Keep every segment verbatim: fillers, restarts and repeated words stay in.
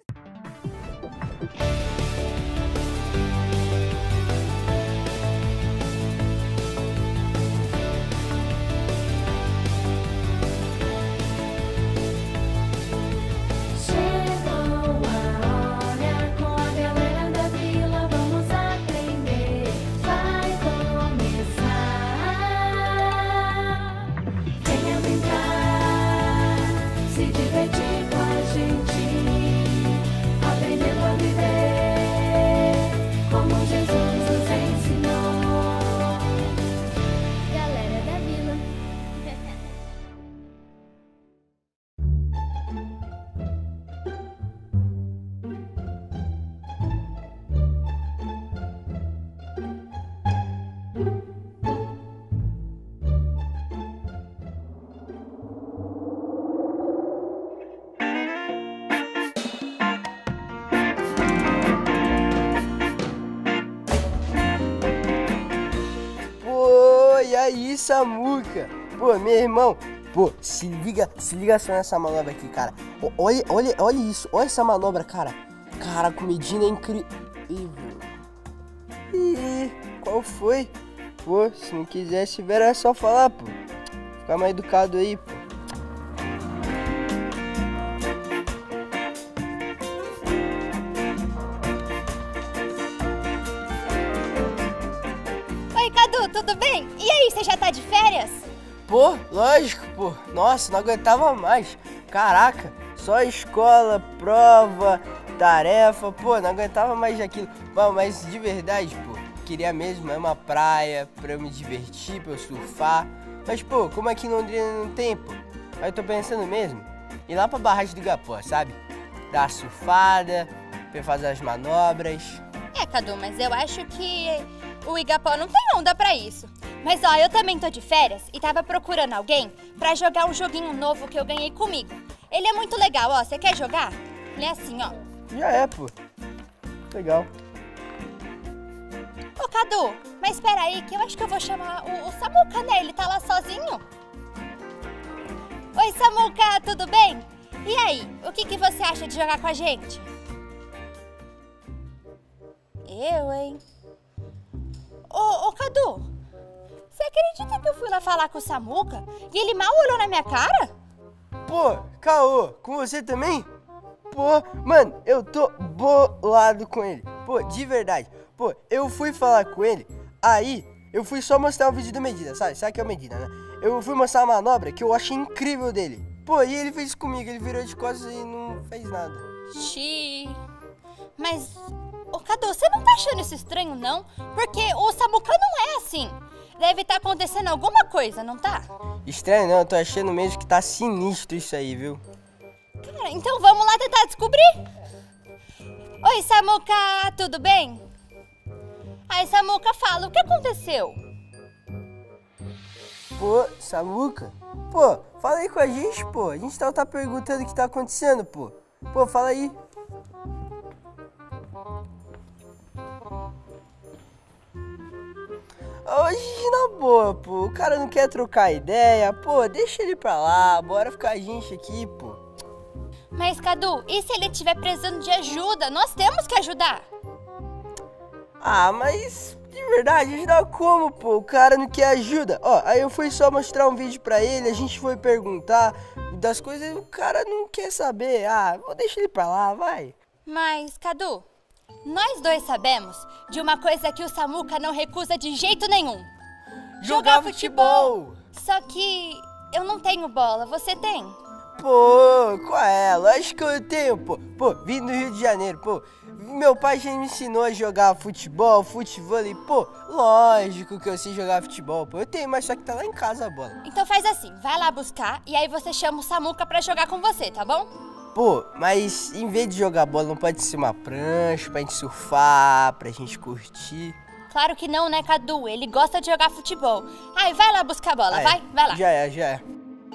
E aí, Samuca? Pô, meu irmão, pô, se liga, se liga só nessa manobra aqui, cara. Pô, olha, olha, olha isso, olha essa manobra, cara. Cara, a comidinha é incrível. Ih, qual foi? Pô, se não quisesse ver, era só falar, pô. Ficar mais educado aí, pô. Oi, Cadu, tudo bem? E aí, você já tá de férias? Pô, lógico, pô. Nossa, não aguentava mais. Caraca, só escola, prova, tarefa. Pô, não aguentava mais daquilo. Pô, mas de verdade, pô, queria mesmo é uma praia pra eu me divertir, pra eu surfar. Mas, pô, como aqui em Londrina não tem, pô, aí eu tô pensando mesmo ir lá pra barragem do Igapó, sabe? Dar uma surfada, pra eu fazer as manobras. É, Cadu, mas eu acho que o Igapó não tem onda pra isso. Mas, ó, eu também tô de férias e tava procurando alguém pra jogar um joguinho novo que eu ganhei comigo. Ele é muito legal, ó. Você quer jogar? Ele é assim, ó. Já é, pô. Legal. Ô, Cadu, mas espera aí que eu acho que eu vou chamar o, o Samuca, né? Ele tá lá sozinho. Oi, Samuca, tudo bem? E aí, o que, que você acha de jogar com a gente? Eu, hein? Ô, ô, Cadu, você acredita que eu fui lá falar com o Samuca e ele mal olhou na minha cara? Pô, Caô, com você também? Pô, mano, eu tô bolado com ele. Pô, de verdade. Pô, eu fui falar com ele, aí eu fui só mostrar um vídeo do Medina, sabe? Sabe que é o Medina, né? Eu fui mostrar uma manobra que eu achei incrível dele. Pô, e ele fez comigo, ele virou de costas e não fez nada. Xiii. Mas, ô Cadu, você não tá achando isso estranho, não? Porque o Samuca não é assim. Deve estar acontecendo alguma coisa, não tá? Estranho não, eu tô achando mesmo que tá sinistro isso aí, viu? Cara, então vamos lá tentar descobrir. Oi, Samuca, tudo bem? Ai, Samuca, fala, o que aconteceu? Pô, Samuca? Pô, fala aí com a gente, pô. A gente tá, tá perguntando o que tá acontecendo, pô. Pô, fala aí. Hoje, na boa, pô. O cara não quer trocar ideia. Pô, deixa ele pra lá. Bora ficar a gente aqui, pô. Mas, Cadu, e se ele estiver precisando de ajuda? Nós temos que ajudar. Ah, mas de verdade, ajudar como, pô? O cara não quer ajuda. Ó, aí eu fui só mostrar um vídeo pra ele, a gente foi perguntar das coisas e o cara não quer saber. Ah, vou deixar ele pra lá, vai. Mas, Cadu, nós dois sabemos de uma coisa que o Samuca não recusa de jeito nenhum. Jogar futebol. Só que eu não tenho bola, você tem? Pô, qual é? Lógico que eu tenho, pô. Pô, vim do Rio de Janeiro, pô. Meu pai já me ensinou a jogar futebol, futevôlei. Pô, lógico que eu sei jogar futebol, pô. Eu tenho, mas só que tá lá em casa a bola. Então faz assim, vai lá buscar e aí você chama o Samuca pra jogar com você, tá bom? Pô, mas em vez de jogar bola, não pode ser uma prancha pra gente surfar, pra gente curtir? Claro que não, né, Cadu? Ele gosta de jogar futebol. Ai, vai lá buscar a bola, Ah, é. vai, vai lá. Já é, já é.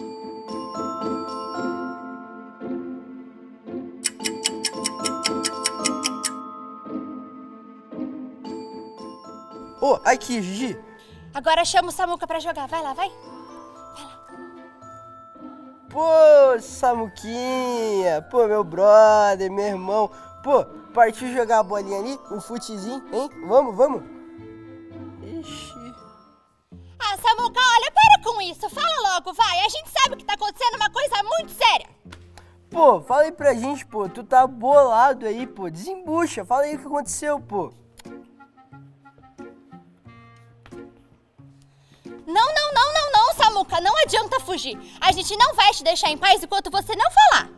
Ô, oh, aqui, Gigi. Agora chama o Samuca pra jogar, vai lá, vai. Vai lá. Pô, Samuquinha, pô, meu brother, meu irmão. Pô, partiu jogar a bolinha ali, um futezinho, hein? Vamos, vamos. Ixi. Ah, Samuca, olha, para com isso. Fala logo, vai. A gente sabe que tá acontecendo uma coisa muito séria. Pô, fala aí pra gente, pô. Tu tá bolado aí, pô. Desembucha. Fala aí o que aconteceu, pô. Não, não, não, não, não, Samuca. Não adianta fugir. A gente não vai te deixar em paz enquanto você não falar.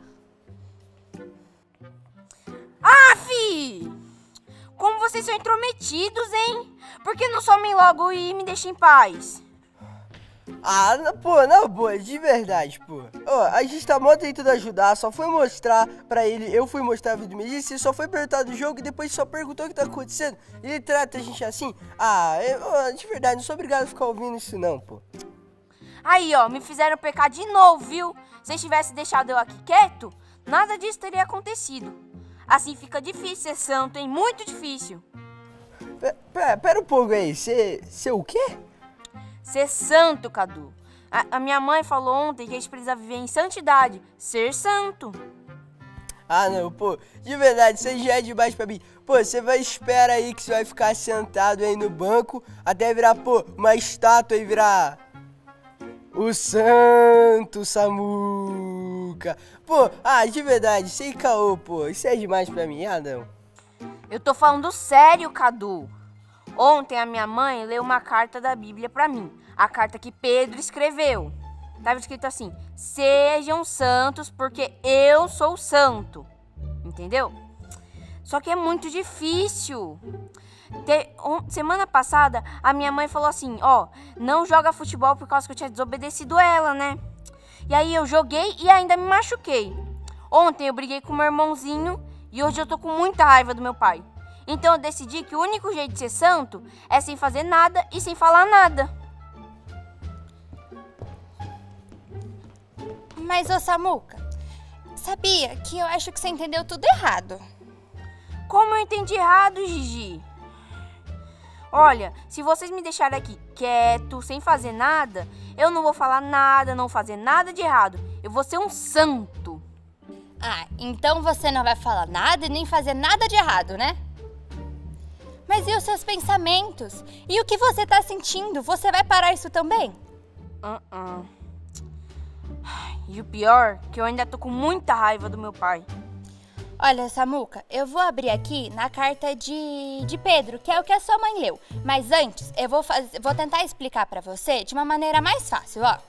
Ah, fi! Como vocês são intrometidos, hein? Por que não somem logo e me deixem em paz? Ah, na- pô, na boa, de verdade, pô. Ó, a gente tá mó tentando ajudar, só foi mostrar pra ele, eu fui mostrar a vida do Melissa, ele só foi perguntar do jogo e depois só perguntou o que tá acontecendo. Ele trata a gente assim. Ah, eu, ó, de verdade, não sou obrigado a ficar ouvindo isso não, pô. Aí, ó, me fizeram pecar de novo, viu? Se eles tivessem deixado eu aqui quieto, nada disso teria acontecido. Assim fica difícil ser santo, hein? Muito difícil. Pera, pera, pera um pouco aí, você, você o quê? Ser santo, Cadu. A, a minha mãe falou ontem que a gente precisa viver em santidade. Ser santo. Ah, não, pô, de verdade, isso aí já é demais pra mim. Pô, você vai esperar aí que você vai ficar sentado aí no banco até virar, pô, uma estátua e virar o Santo Samuca. Pô, ah, de verdade, sem caô, pô, isso é demais pra mim, ah, não. Eu tô falando sério, Cadu. Ontem a minha mãe leu uma carta da Bíblia pra mim. A carta que Pedro escreveu. Tava escrito assim: sejam santos porque eu sou santo. Entendeu? Só que é muito difícil. Te, um, semana passada a minha mãe falou assim: ó, não joga futebol por causa que eu tinha desobedecido ela, né? E aí eu joguei e ainda me machuquei. Ontem eu briguei com meu irmãozinho e hoje eu tô com muita raiva do meu pai. Então eu decidi que o único jeito de ser santo é sem fazer nada e sem falar nada. Mas, ô Samuca, sabia que eu acho que você entendeu tudo errado. Como eu entendi errado, Gigi? Olha, se vocês me deixarem aqui quieto, sem fazer nada, eu não vou falar nada, não fazer nada de errado. Eu vou ser um santo. Ah, então você não vai falar nada e nem fazer nada de errado, né? Mas e os seus pensamentos? E o que você tá sentindo? Você vai parar isso também? Uh-uh. E o pior, que eu ainda tô com muita raiva do meu pai. Olha, Samuca, eu vou abrir aqui na carta de, de Pedro, que é o que a sua mãe leu. Mas antes, eu vou, faz, vou tentar explicar pra você de uma maneira mais fácil, ó.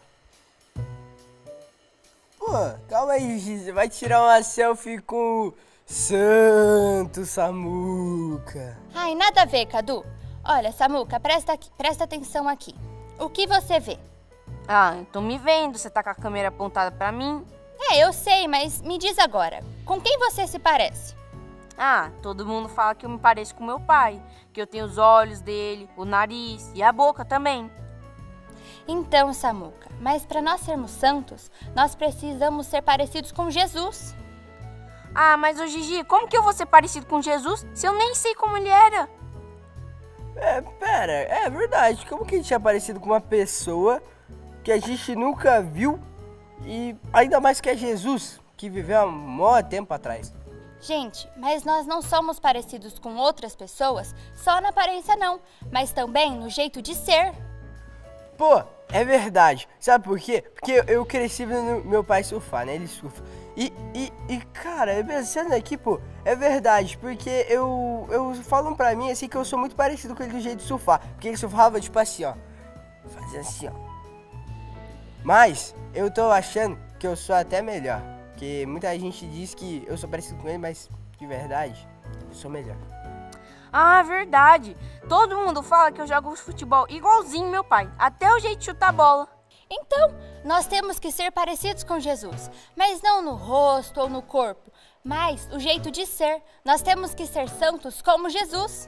Pô, calma aí, Gigi, você vai tirar uma selfie com o Santo Samuca. Ai, nada a ver, Cadu. Olha, Samuca, presta, aqui, presta atenção aqui. O que você vê? Ah, eu tô me vendo, você tá com a câmera apontada pra mim. É, eu sei, mas me diz agora, com quem você se parece? Ah, todo mundo fala que eu me pareço com meu pai, que eu tenho os olhos dele, o nariz e a boca também. Então, Samuca, mas para nós sermos santos, nós precisamos ser parecidos com Jesus. Ah, mas ô Gigi, como que eu vou ser parecido com Jesus se eu nem sei como ele era? É, pera, é verdade, como que a gente é parecido com uma pessoa que a gente nunca viu e ainda mais que é Jesus, que viveu há mó tempo atrás? Gente, mas nós não somos parecidos com outras pessoas só na aparência não, mas também no jeito de ser. Pô, é verdade. Sabe por quê? Porque eu cresci vendo meu pai surfar, né? Ele surfa. E, e, e cara, pensando aqui, pô, é verdade. Porque eu, eu falam pra mim, assim, que eu sou muito parecido com ele do jeito de surfar. Porque ele surfava, tipo assim, ó. Fazia assim, ó. Mas eu tô achando que eu sou até melhor. Porque muita gente diz que eu sou parecido com ele, mas de verdade, eu sou melhor. Ah, verdade. Todo mundo fala que eu jogo futebol igualzinho meu pai, até o jeito de chutar bola. Então, nós temos que ser parecidos com Jesus, mas não no rosto ou no corpo, mas o jeito de ser. Nós temos que ser santos como Jesus.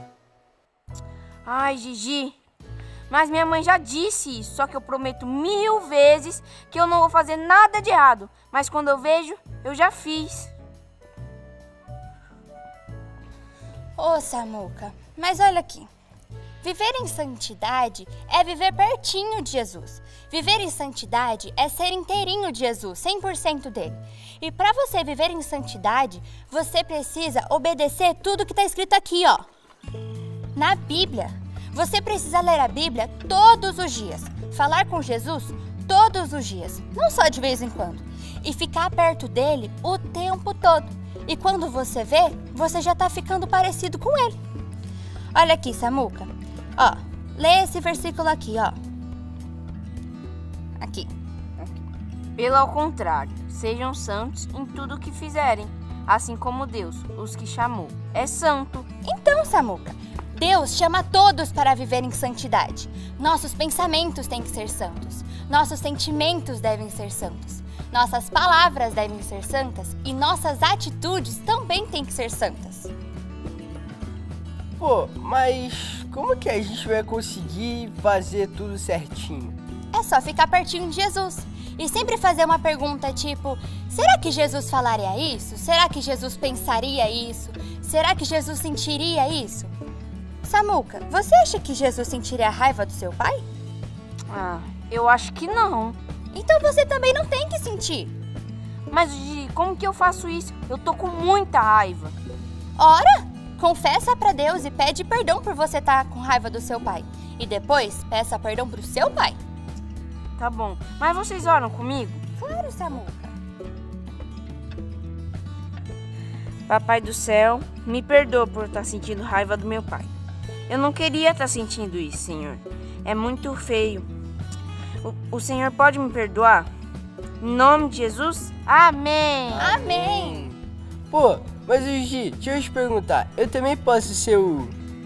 Ai, Gigi, mas minha mãe já disse isso, só que eu prometo mil vezes que eu não vou fazer nada de errado. Mas quando eu vejo, eu já fiz. Ô, Samuca, mas olha aqui. Viver em santidade é viver pertinho de Jesus. Viver em santidade é ser inteirinho de Jesus, cem por cento dele. E para você viver em santidade, você precisa obedecer tudo que está escrito aqui, ó. Na Bíblia. Você precisa ler a Bíblia todos os dias, falar com Jesus todos os dias, não só de vez em quando, e ficar perto dele o tempo todo. E quando você vê, você já está ficando parecido com ele. Olha aqui, Samuca. Ó, lê esse versículo aqui, ó. Aqui. Pelo contrário, sejam santos em tudo o que fizerem, assim como Deus, os que chamou, é santo. Então, Samuca, Deus chama todos para viver em santidade. Nossos pensamentos têm que ser santos. Nossos sentimentos devem ser santos. Nossas palavras devem ser santas e nossas atitudes também têm que ser santas. Pô, mas como que a gente vai conseguir fazer tudo certinho? É só ficar pertinho de Jesus e sempre fazer uma pergunta tipo: será que Jesus falaria isso? Será que Jesus pensaria isso? Será que Jesus sentiria isso? Samuca, você acha que Jesus sentiria a raiva do seu pai? Ah, eu acho que não. Então você também não tem que sentir. Mas, Gigi, como que eu faço isso? Eu tô com muita raiva. Ora, confessa pra Deus e pede perdão por você estar com raiva do seu pai. E depois, peça perdão pro seu pai. Tá bom, mas vocês oram comigo? Claro, Samuca. Papai do céu, me perdoa por estar sentindo raiva do meu pai. Eu não queria estar sentindo isso, Senhor. É muito feio. O, o Senhor pode me perdoar? Em nome de Jesus? Amém! Amém! Pô, mas Gigi, deixa eu te perguntar, eu também posso ser o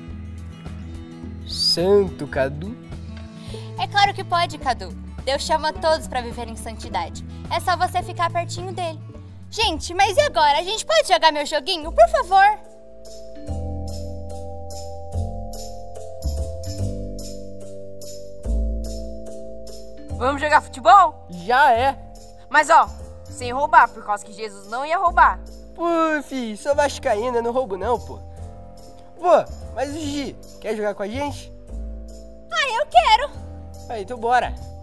Santo Cadu? É claro que pode, Cadu. Deus chama todos para viver em santidade. É só você ficar pertinho dele. Gente, mas e agora? A gente pode jogar meu joguinho, por favor? Vamos jogar futebol? Já é. Mas ó, sem roubar, por causa que Jesus não ia roubar. Pô, filho, sou vascaína, não roubo não, pô. Pô, mas o Gigi, quer jogar com a gente? Ah, eu quero! Aí, então bora.